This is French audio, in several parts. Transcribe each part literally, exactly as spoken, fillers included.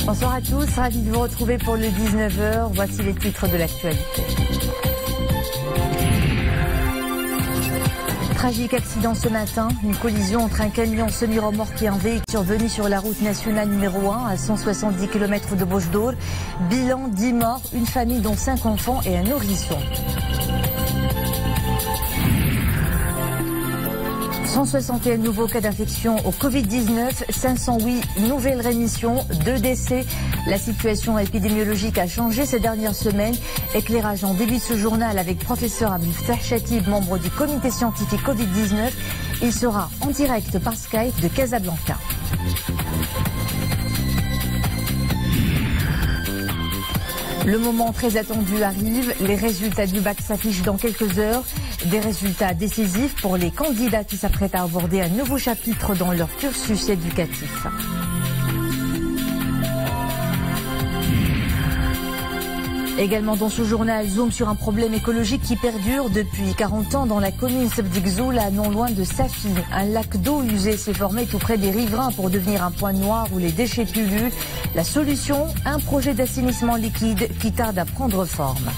Bonsoir à tous, ravi de vous retrouver pour le dix-neuf heures. Voici les titres de l'actualité. Tragique accident ce matin, une collision entre un camion semi-remorque et un véhicule survenu sur la route nationale numéro un à cent soixante-dix kilomètres de Bojdour. Bilan dix morts, une famille dont cinq enfants et un nourrisson. cent soixante et un nouveaux cas d'infection au Covid dix-neuf, cinq cent huit nouvelles rémissions, deux décès. La situation épidémiologique a changé ces dernières semaines. Éclairage en début de ce journal avec professeur Abdel Chakib, membre du comité scientifique Covid dix-neuf. Il sera en direct par Skype de Casablanca. Le moment très attendu arrive, les résultats du bac s'affichent dans quelques heures, des résultats décisifs pour les candidats qui s'apprêtent à aborder un nouveau chapitre dans leur cursus éducatif. Également dans ce journal, zoom sur un problème écologique qui perdure depuis quarante ans dans la commune Sebdikzoula, non loin de Safi. Un lac d'eau usée s'est formé tout près des riverains pour devenir un point noir où les déchets pullulent. La solution, un projet d'assainissement liquide qui tarde à prendre forme.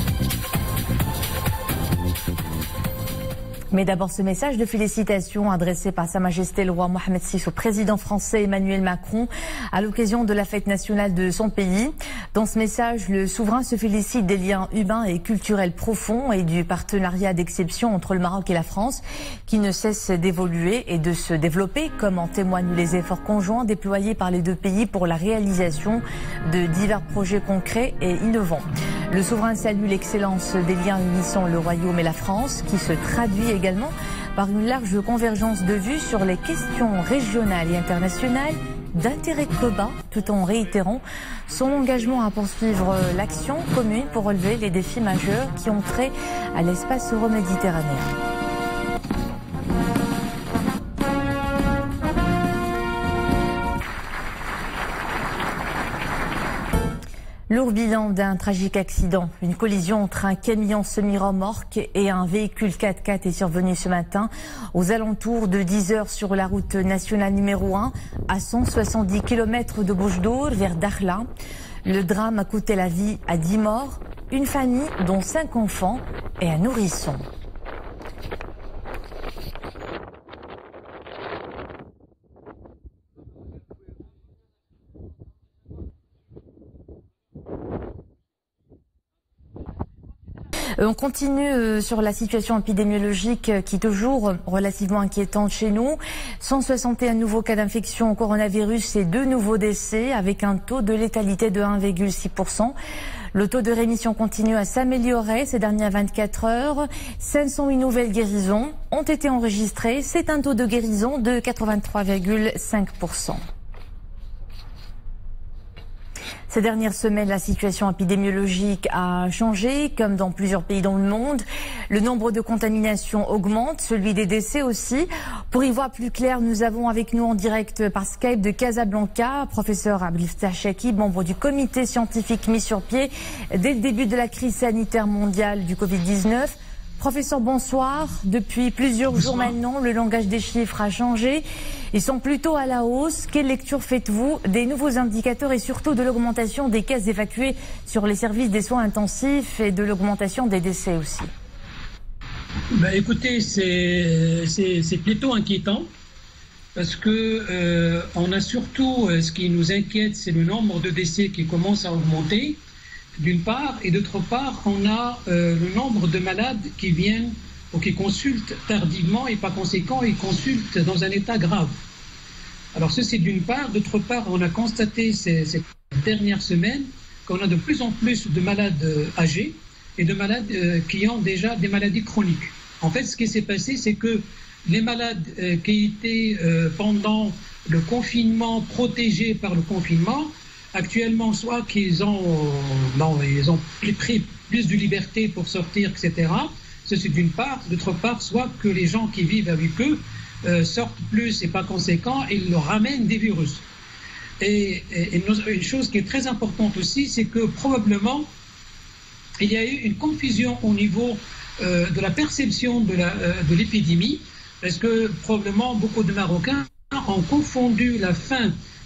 Mais d'abord ce message de félicitations adressé par Sa Majesté le roi Mohamed six au président français Emmanuel Macron à l'occasion de la fête nationale de son pays. Dans ce message, le souverain se félicite des liens humains et culturels profonds et du partenariat d'exception entre le Maroc et la France qui ne cesse d'évoluer et de se développer, comme en témoignent les efforts conjoints déployés par les deux pays pour la réalisation de divers projets concrets et innovants. Le souverain salue l'excellence des liens unissant le Royaume et la France qui se traduit également par une large convergence de vues sur les questions régionales et internationales d'intérêt commun, tout en réitérant son engagement à poursuivre l'action commune pour relever les défis majeurs qui ont trait à l'espace euro-méditerranéen. Lourd bilan d'un tragique accident. Une collision entre un camion semi-remorque et un véhicule quatre-quatre est survenue ce matin aux alentours de dix heures sur la route nationale numéro un à cent soixante-dix kilomètres de Bojdour vers Dakhla. Le drame a coûté la vie à dix morts, une famille dont cinq enfants et un nourrisson. On continue sur la situation épidémiologique qui est toujours relativement inquiétante chez nous. cent soixante et un nouveaux cas d'infection au coronavirus et deux nouveaux décès avec un taux de létalité de un virgule six pour cent. Le taux de rémission continue à s'améliorer ces dernières vingt-quatre heures. cinq cent huit nouvelles guérisons ont été enregistrées. C'est un taux de guérison de quatre-vingt-trois virgule cinq pour cent. Ces dernières semaines, la situation épidémiologique a changé, comme dans plusieurs pays dans le monde. Le nombre de contaminations augmente, celui des décès aussi. Pour y voir plus clair, nous avons avec nous en direct par Skype de Casablanca, professeur Abdel Chakib, membre du comité scientifique mis sur pied dès le début de la crise sanitaire mondiale du Covid dix-neuf. Professeur, bonsoir. Depuis plusieurs bonsoir. jours maintenant, le langage des chiffres a changé. Ils sont plutôt à la hausse. Quelle lecture faites-vous des nouveaux indicateurs et surtout de l'augmentation des cas évacués sur les services des soins intensifs et de l'augmentation des décès aussi? Ben écoutez, c'est plutôt inquiétant parce que euh, on a surtout, euh, ce qui nous inquiète, c'est le nombre de décès qui commence à augmenter. D'une part, et d'autre part, on a euh, le nombre de malades qui viennent ou qui consultent tardivement et par conséquent, ils consultent dans un état grave. Alors ceci d'une part. D'autre part, on a constaté ces, ces dernières semaines qu'on a de plus en plus de malades euh, âgés et de malades euh, qui ont déjà des maladies chroniques. En fait, ce qui s'est passé, c'est que les malades euh, qui étaient euh, pendant le confinement protégés par le confinement, actuellement, soit qu'ils ont, non, ils ont pris plus de liberté pour sortir, et cetera. Ceci d'une part. D'autre part, soit que les gens qui vivent avec eux euh, sortent plus et par conséquent, ils leur ramènent des virus. Et, et, et une chose qui est très importante aussi, c'est que probablement, il y a eu une confusion au niveau euh, de la perception de la, euh, de l'épidémie, parce que probablement beaucoup de Marocains ont confondu la fin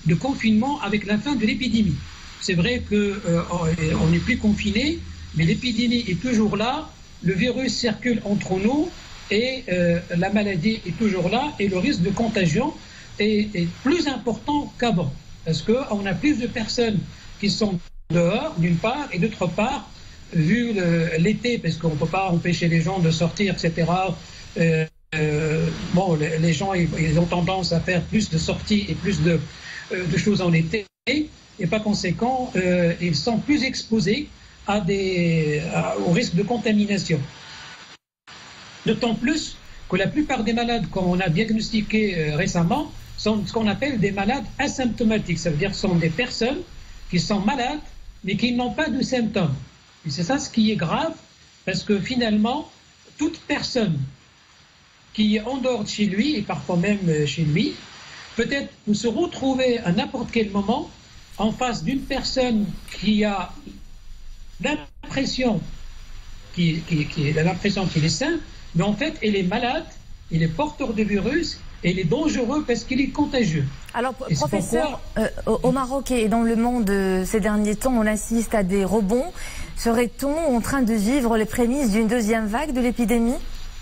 de confinement avec la fin de l'épidémie. C'est vrai qu'on euh, n'est plus confiné, mais l'épidémie est toujours là, le virus circule entre nous et euh, la maladie est toujours là et le risque de contagion est, est plus important qu'avant. Parce qu'on a plus de personnes qui sont dehors, d'une part, et d'autre part, vu l'été, parce qu'on ne peut pas empêcher les gens de sortir, et cetera, euh, euh, bon, les, les gens ils, ils ont tendance à faire plus de sorties et plus de, euh, de choses en été, et par conséquent, euh, ils sont plus exposés à des, à, au risque de contamination. D'autant plus que la plupart des malades qu'on a diagnostiqués euh, récemment sont ce qu'on appelle des malades asymptomatiques. Ça veut dire que ce sont des personnes qui sont malades, mais qui n'ont pas de symptômes. Et c'est ça ce qui est grave, parce que finalement, toute personne qui est en dehors de chez lui, et parfois même chez lui, peut-être peut se retrouver à n'importe quel moment en face d'une personne qui a l'impression qui, qui, qui, l'impression qu'il est sain, mais en fait, elle est malade, il est porteur de virus, et il est dangereux parce qu'il est contagieux. Alors, et professeur, pourquoi... euh, au Maroc et dans le monde euh, ces derniers temps, on assiste à des rebonds. Serait-on en train de vivre les prémices d'une deuxième vague de l'épidémie ?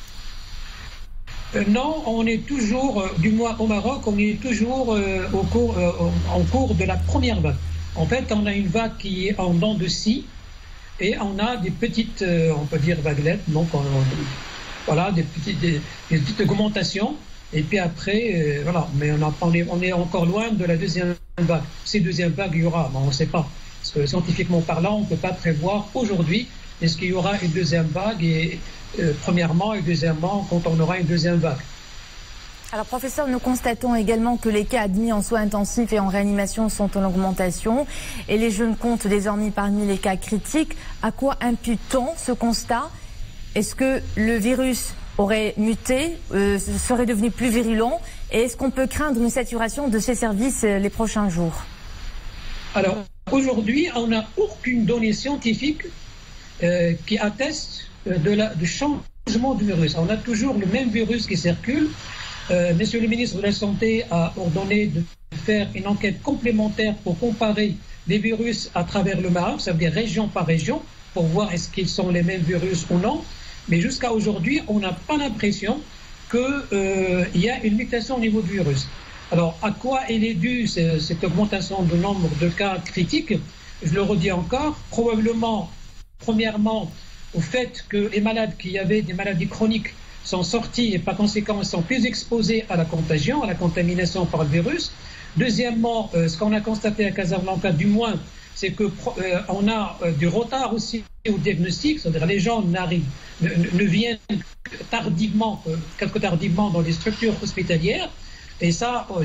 euh, Non, on est toujours, euh, du moins au Maroc, on est toujours euh, au cours, euh, en cours de la première vague. En fait, on a une vague qui est en dents de scie, et on a des petites, euh, on peut dire vaguelettes, donc on, voilà, des petites, des, des petites augmentations. Et puis après, euh, voilà, mais on, a, on, est, on est encore loin de la deuxième vague. Si deuxième vague il y aura, ben on ne sait pas. Parce que scientifiquement parlant, on ne peut pas prévoir aujourd'hui est-ce qu'il y aura une deuxième vague, et euh, premièrement, et deuxièmement, quand on aura une deuxième vague. Alors professeur, nous constatons également que les cas admis en soins intensifs et en réanimation sont en augmentation et les jeunes comptent désormais parmi les cas critiques. À quoi impute-t-on ce constat? Est-ce que le virus aurait muté, euh, serait devenu plus virulent, et est-ce qu'on peut craindre une saturation de ces services euh, les prochains jours? Alors, aujourd'hui, on n'a aucune donnée scientifique euh, qui atteste euh, de la, du changement du virus. On a toujours le même virus qui circule. Euh, Monsieur le ministre de la Santé a ordonné de faire une enquête complémentaire pour comparer les virus à travers le Maroc, ça veut dire région par région, pour voir est-ce qu'ils sont les mêmes virus ou non. Mais jusqu'à aujourd'hui, on n'a pas l'impression qu'il euh, y a une mutation au niveau du virus. Alors, à quoi elle est due cette augmentation du nombre de cas critiques? Je le redis encore, probablement, premièrement, au fait que les malades qui avaient des maladies chroniques sont sortis et par conséquent sont plus exposés à la contagion, à la contamination par le virus. Deuxièmement, euh, ce qu'on a constaté à Casablanca, du moins, c'est qu'on euh, a euh, du retard aussi au diagnostic, c'est-à-dire les gens n'arrivent, ne, ne viennent tardivement, euh, quelque tardivement dans les structures hospitalières. Et ça, euh,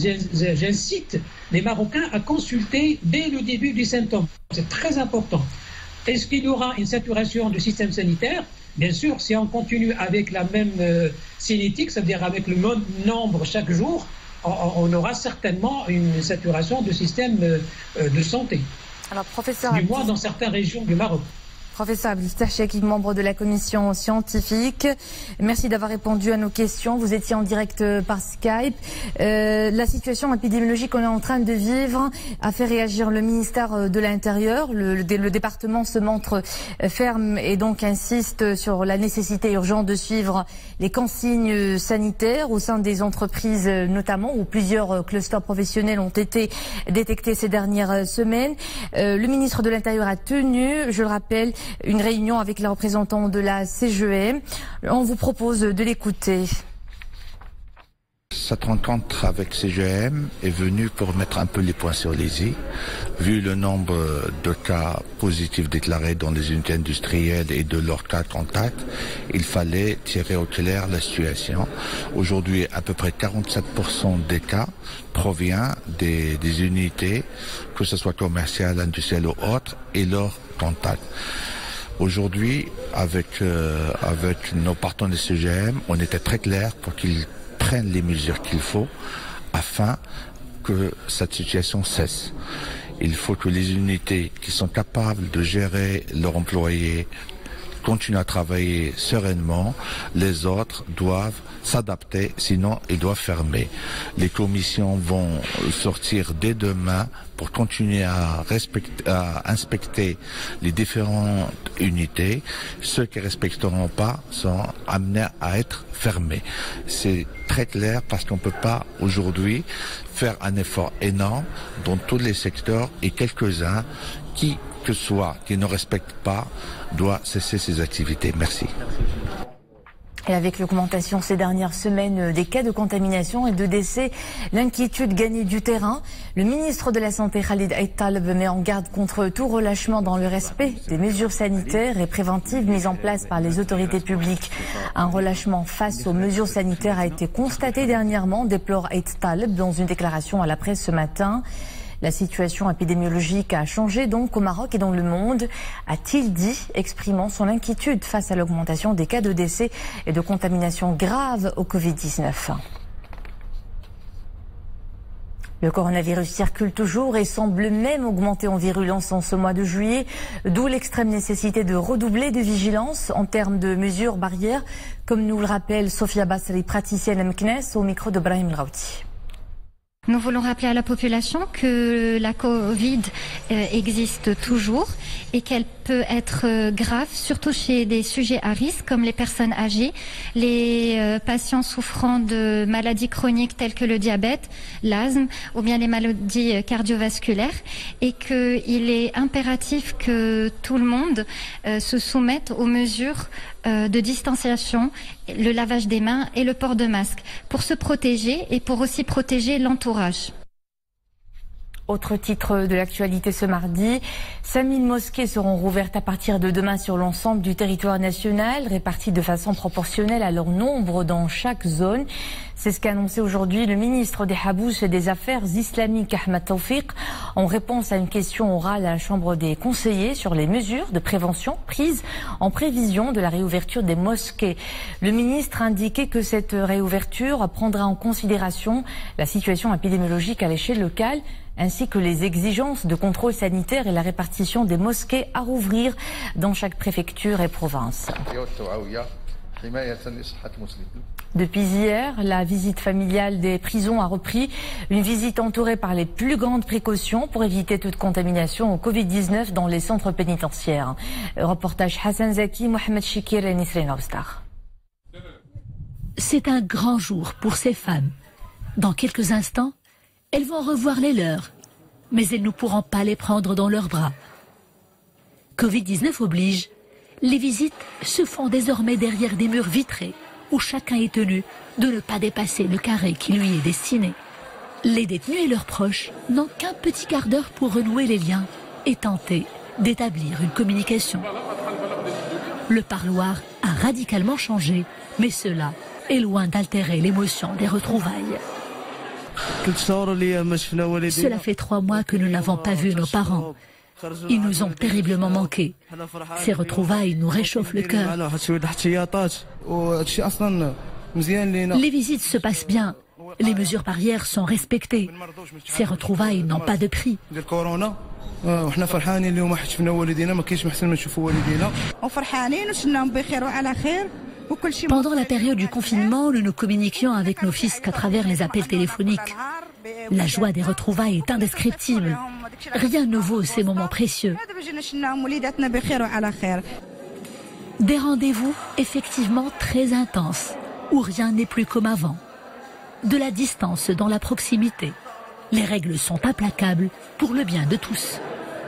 j'incite les Marocains à consulter dès le début du symptôme. C'est très important. Est-ce qu'il y aura une saturation du système sanitaire? Bien sûr, si on continue avec la même euh, cinétique, c'est-à-dire avec le même nombre chaque jour, on, on aura certainement une saturation du système euh, de santé. Alors, professeur du moins dans certaines régions du Maroc. Professeur Abdel Chekik, membre de la commission scientifique, merci d'avoir répondu à nos questions. Vous étiez en direct par Skype. Euh, la situation épidémiologique qu'on est en train de vivre a fait réagir le ministère de l'Intérieur. Le, le, le département se montre ferme et donc insiste sur la nécessité urgente de suivre les consignes sanitaires au sein des entreprises, notamment où plusieurs clusters professionnels ont été détectés ces dernières semaines. Euh, le ministre de l'Intérieur a tenu, je le rappelle, une réunion avec les représentants de la C G E M. On vous propose de l'écouter. Cette rencontre avec C G E M est venue pour mettre un peu les points sur les i. Vu le nombre de cas positifs déclarés dans les unités industrielles et de leurs cas contacts, il fallait tirer au clair la situation. Aujourd'hui, à peu près quarante-sept pour cent des cas provient des, des unités, que ce soit commerciales, industrielles ou autres, et leurs contacts. Aujourd'hui, avec, euh, avec nos partenaires de C G E M, on était très clair pour qu'ils prennent les mesures qu'il faut afin que cette situation cesse. Il faut que les unités qui sont capables de gérer leurs employés continuent à travailler sereinement. Les autres doivent s'adapter, sinon ils doivent fermer. Les commissions vont sortir dès demain pour continuer à, respecter, à inspecter les différentes unités. Ceux qui ne respecteront pas sont amenés à être fermés. C'est très clair parce qu'on ne peut pas aujourd'hui faire un effort énorme dans tous les secteurs et quelques-uns qui que ce soit qui ne respectent pas doit cesser ses activités. Merci. Et avec l'augmentation ces dernières semaines des cas de contamination et de décès, l'inquiétude gagnait du terrain. Le ministre de la Santé, Khalid Aït Taleb, met en garde contre tout relâchement dans le respect des mesures sanitaires et préventives mises en place par les autorités publiques. Un relâchement face aux mesures sanitaires a été constaté dernièrement, déplore Aït Taleb dans une déclaration à la presse ce matin. La situation épidémiologique a changé donc au Maroc et dans le monde, a-t-il dit, exprimant son inquiétude face à l'augmentation des cas de décès et de contamination grave au Covid dix-neuf. Le coronavirus circule toujours et semble même augmenter en virulence en ce mois de juillet, d'où l'extrême nécessité de redoubler de vigilance en termes de mesures barrières, comme nous le rappelle Sofia Basri, praticienne M C N E S, au micro de Brahim Ghouti. Nous voulons rappeler à la population que la Covid existe toujours et qu'elle peut être grave, surtout chez des sujets à risque comme les personnes âgées, les patients souffrant de maladies chroniques telles que le diabète, l'asthme ou bien les maladies cardiovasculaires, et qu'il est impératif que tout le monde se soumette aux mesures de distanciation, le lavage des mains et le port de masque pour se protéger et pour aussi protéger l'entourage. Autre titre de l'actualité ce mardi, cinq mille mosquées seront rouvertes à partir de demain sur l'ensemble du territoire national, réparties de façon proportionnelle à leur nombre dans chaque zone. C'est ce qu'a annoncé aujourd'hui le ministre des Habous et des Affaires islamiques Ahmed Tawfiq en réponse à une question orale à la Chambre des conseillers sur les mesures de prévention prises en prévision de la réouverture des mosquées. Le ministre a indiqué que cette réouverture prendra en considération la situation épidémiologique à l'échelle locale ainsi que les exigences de contrôle sanitaire et la répartition des mosquées à rouvrir dans chaque préfecture et province. Depuis hier, la visite familiale des prisons a repris, une visite entourée par les plus grandes précautions pour éviter toute contamination au Covid dix-neuf dans les centres pénitentiaires. Reportage Hassan Zaki, Mohamed Chikir et Nisrine Austar. C'est un grand jour pour ces femmes. Dans quelques instants, elles vont revoir les leurs, mais elles ne pourront pas les prendre dans leurs bras. Covid dix-neuf oblige, les visites se font désormais derrière des murs vitrés où chacun est tenu de ne pas dépasser le carré qui lui est destiné. Les détenus et leurs proches n'ont qu'un petit quart d'heure pour renouer les liens et tenter d'établir une communication. Le parloir a radicalement changé, mais cela est loin d'altérer l'émotion des retrouvailles. Cela fait trois mois que nous n'avons pas vu nos parents. Ils nous ont terriblement manqué. Ces retrouvailles nous réchauffent le cœur. Les visites se passent bien. Les mesures barrières sont respectées. Ces retrouvailles n'ont pas de prix. Pendant la période du confinement, nous ne communiquions avec nos fils qu'à travers les appels téléphoniques. La joie des retrouvailles est indescriptible. Rien ne vaut ces moments précieux. Des rendez-vous effectivement très intenses, où rien n'est plus comme avant. De la distance dans la proximité. Les règles sont implacables pour le bien de tous.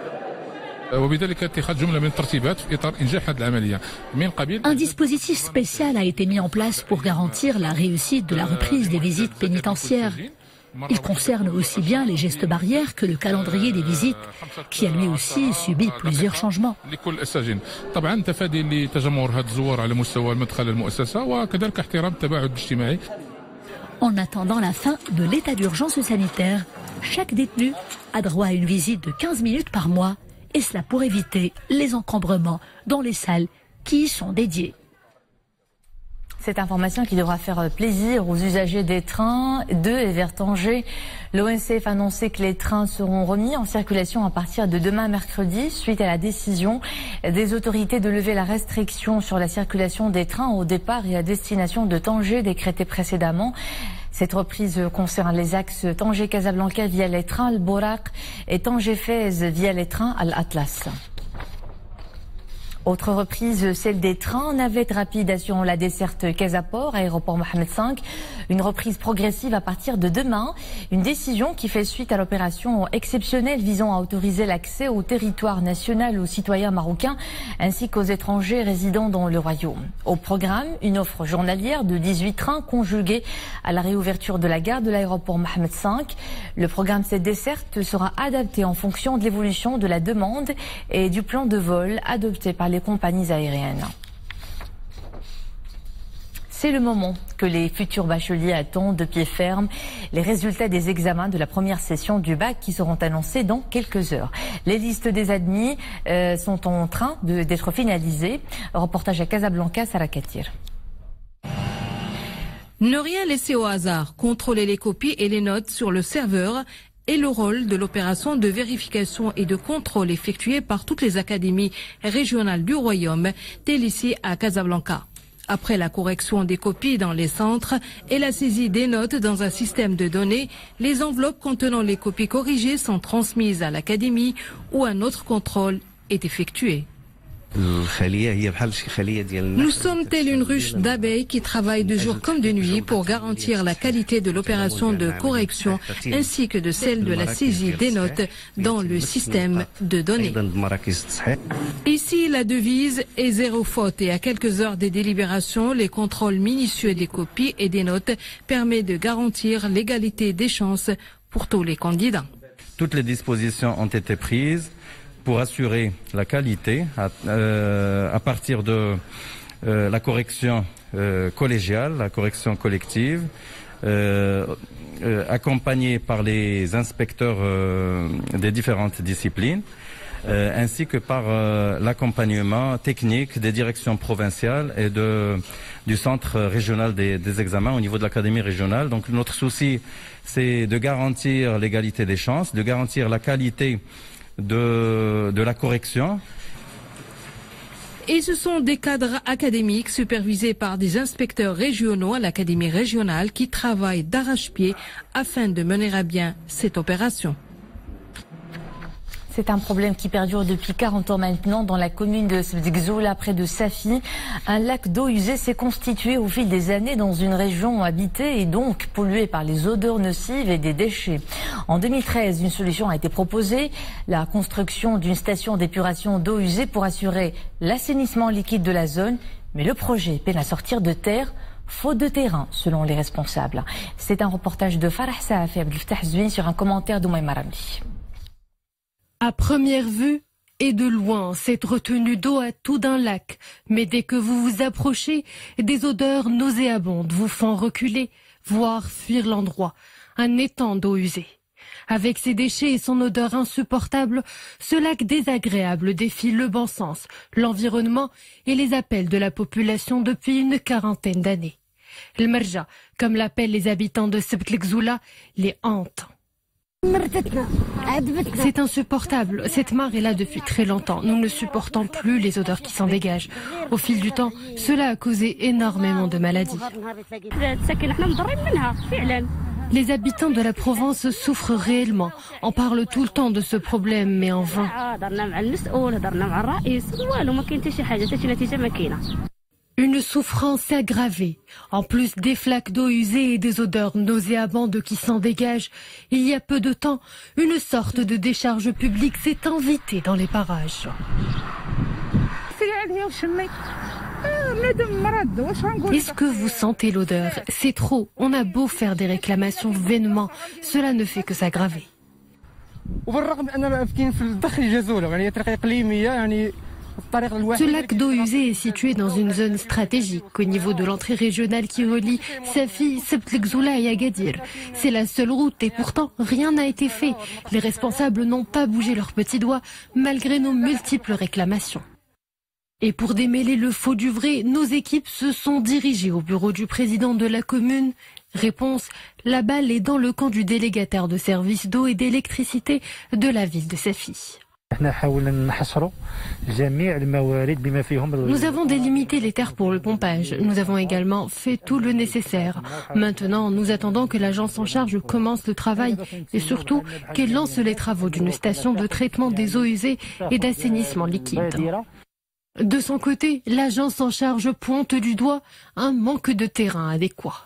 Un dispositif spécial a été mis en place pour garantir la réussite de la reprise des visites pénitentiaires. Il concerne aussi bien les gestes barrières que le calendrier des visites, qui a lui aussi subi plusieurs changements. En attendant la fin de l'état d'urgence sanitaire, chaque détenu a droit à une visite de quinze minutes par mois, et cela pour éviter les encombrements dans les salles qui y sont dédiées. Cette information qui devra faire plaisir aux usagers des trains de et vers Tanger. L'O N C F a annoncé que les trains seront remis en circulation à partir de demain mercredi suite à la décision des autorités de lever la restriction sur la circulation des trains au départ et à destination de Tanger décrétée précédemment. Cette reprise concerne les axes Tanger-Casablanca via les trains Al-Bouraq et Tanger-Fez via les trains Al-Atlas. Autre reprise, celle des trains navettes rapides assurant la desserte Casaport, aéroport Mohamed cinq. Une reprise progressive à partir de demain. Une décision qui fait suite à l'opération exceptionnelle visant à autoriser l'accès au territoire national aux citoyens marocains ainsi qu'aux étrangers résidant dans le royaume. Au programme, une offre journalière de dix-huit trains conjuguée à la réouverture de la gare de l'aéroport Mohamed cinq. Le programme de cette desserte sera adapté en fonction de l'évolution de la demande et du plan de vol adopté par les compagnies aériennes. C'est le moment que les futurs bacheliers attendent de pied ferme les résultats des examens de la première session du bac qui seront annoncés dans quelques heures. Les listes des admis euh, sont en train d'être finalisées. Reportage à Casablanca, Sarah Katir. Ne rien laisser au hasard, contrôler les copies et les notes sur le serveur et le rôle de l'opération de vérification et de contrôle effectuée par toutes les académies régionales du Royaume, telle ici à Casablanca. Après la correction des copies dans les centres et la saisie des notes dans un système de données, les enveloppes contenant les copies corrigées sont transmises à l'académie où un autre contrôle est effectué. Nous sommes telle une ruche d'abeilles qui travaillent de jour comme de nuit pour garantir la qualité de l'opération de correction ainsi que de celle de la saisie des notes dans le système de données. Ici, la devise est zéro faute et à quelques heures des délibérations, les contrôles minutieux des copies et des notes permettent de garantir l'égalité des chances pour tous les candidats. Toutes les dispositions ont été prises pour assurer la qualité à, euh, à partir de euh, la correction euh, collégiale, la correction collective, euh, euh, accompagnée par les inspecteurs euh, des différentes disciplines, euh, ainsi que par euh, l'accompagnement technique des directions provinciales et de, du centre régional des, des examens au niveau de l'académie régionale. Donc notre souci, c'est de garantir l'égalité des chances, de garantir la qualité De, de la correction. Et ce sont des cadres académiques supervisés par des inspecteurs régionaux à l'académie régionale qui travaillent d'arrache-pied afin de mener à bien cette opération. C'est un problème qui perdure depuis quarante ans maintenant dans la commune de Sebdgzoula, près de Safi. Un lac d'eau usée s'est constitué au fil des années dans une région habitée et donc polluée par les odeurs nocives et des déchets. En deux mille treize, une solution a été proposée, la construction d'une station d'épuration d'eau usée pour assurer l'assainissement liquide de la zone. Mais le projet peine à sortir de terre, faute de terrain, selon les responsables. C'est un reportage de Farah Saaf et Abdelftah Zouine sur un commentaire d'Oumaïma Ramli. À première vue et de loin, cette retenue d'eau a tout d'un lac. Mais dès que vous vous approchez, des odeurs nauséabondes vous font reculer, voire fuir l'endroit. Un étang d'eau usée. Avec ses déchets et son odeur insupportable, ce lac désagréable défie le bon sens, l'environnement et les appels de la population depuis une quarantaine d'années. Le Merja, comme l'appellent les habitants de Sebdgzoula, les hante. C'est insupportable. Cette mare est là depuis très longtemps. Nous ne supportons plus les odeurs qui s'en dégagent. Au fil du temps, cela a causé énormément de maladies. Les habitants de la Provence souffrent réellement. On parle tout le temps de ce problème, mais en vain. Une souffrance aggravée. En plus des flaques d'eau usée et des odeurs nauséabondes qui s'en dégagent, il y a peu de temps, une sorte de décharge publique s'est invitée dans les parages. Est-ce que vous sentez l'odeur? C'est trop. On a beau faire des réclamations vainement, cela ne fait que s'aggraver. Ce lac d'eau usée est situé dans une zone stratégique au niveau de l'entrée régionale qui relie Safi, Sebdgzoula et Agadir. C'est la seule route et pourtant rien n'a été fait. Les responsables n'ont pas bougé leurs petits doigts malgré nos multiples réclamations. Et pour démêler le faux du vrai, nos équipes se sont dirigées au bureau du président de la commune. Réponse, la balle est dans le camp du délégataire de services d'eau et d'électricité de la ville de Safi. Nous avons délimité les terres pour le pompage. Nous avons également fait tout le nécessaire. Maintenant, nous attendons que l'agence en charge commence le travail et surtout qu'elle lance les travaux d'une station de traitement des eaux usées et d'assainissement liquide. De son côté, l'agence en charge pointe du doigt un manque de terrain adéquat.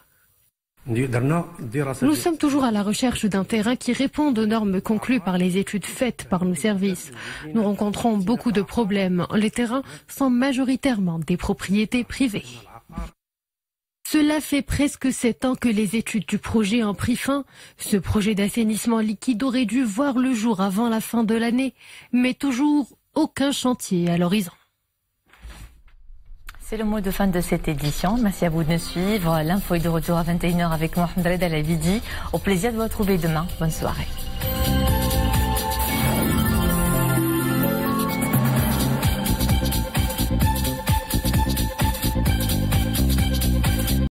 Nous sommes toujours à la recherche d'un terrain qui réponde aux normes conclues par les études faites par nos services. Nous rencontrons beaucoup de problèmes. Les terrains sont majoritairement des propriétés privées. Cela fait presque sept ans que les études du projet ont pris fin. Ce projet d'assainissement liquide aurait dû voir le jour avant la fin de l'année, mais toujours aucun chantier à l'horizon. C'est le mot de fin de cette édition. Merci à vous de nous suivre. L'info est de retour à vingt et une heures avec Mohamed Reda Labidi. Au plaisir de vous retrouver demain. Bonne soirée.